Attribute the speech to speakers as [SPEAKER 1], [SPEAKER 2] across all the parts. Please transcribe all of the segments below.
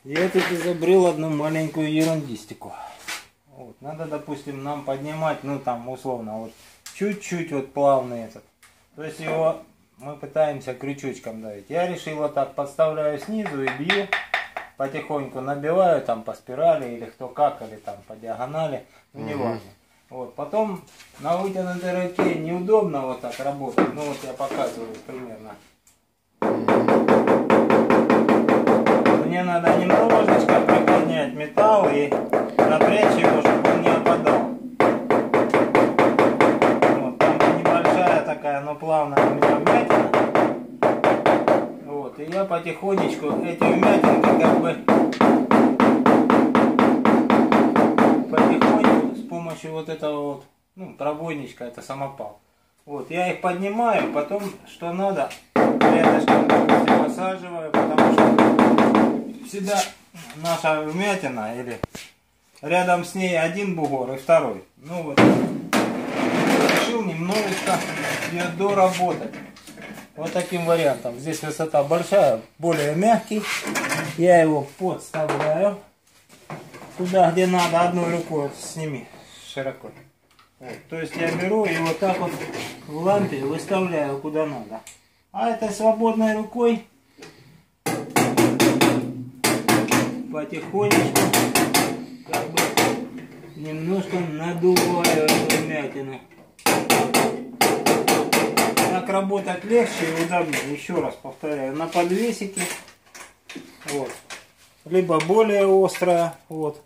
[SPEAKER 1] Я тут изобрел одну маленькую ерундистику. Вот. Надо, допустим, нам поднимать, ну там условно, вот чуть-чуть вот плавный этот. То есть его мы пытаемся крючочком давить. Я решил вот так, подставляю снизу и бью. Потихоньку набиваю там по спирали или кто как, или там по диагонали. Ну не важно. Вот. Потом на вытянутой руке неудобно вот так работать. Ну вот я показываю примерно. Мне надо немножечко приподнять металл и напрячь его, чтобы он не опадал. Вот, там небольшая такая, но плавная у меня вмятина. Вот, и я потихонечку эти вмятинки как бы потихоньку с помощью вот этого вот, ну, пробойничка, это самопал. Вот, я их поднимаю, потом, что надо, рядышком посаживаю, потому что всегда наша вмятина или рядом с ней один бугор и второй. Ну вот, решил немножечко ее доработать. Вот таким вариантом. Здесь высота большая, более мягкий. Я его подставляю туда, где надо, одной рукой. Вот, сними широко. Вот, то есть я беру и вот так вот в лампе выставляю куда надо. А этой свободной рукой потихонечку как бы немножко надуваю эту вмятину. Так работать легче и удобнее. Еще раз повторяю, на подвесике. Вот. Либо более острая. Вот.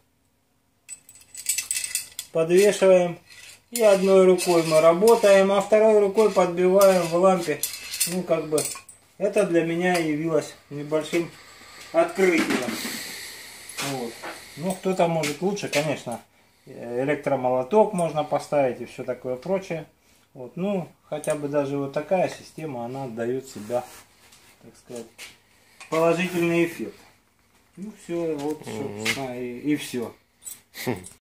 [SPEAKER 1] Подвешиваем. И одной рукой мы работаем, а второй рукой подбиваем в лампе. Ну как бы это для меня явилось небольшим открытием. Вот. Ну кто-то может лучше, конечно. Электромолоток можно поставить и все такое прочее. Вот, ну, хотя бы даже вот такая система, она дает себя, так сказать, положительный эффект. Ну, все, вот, собственно, и все.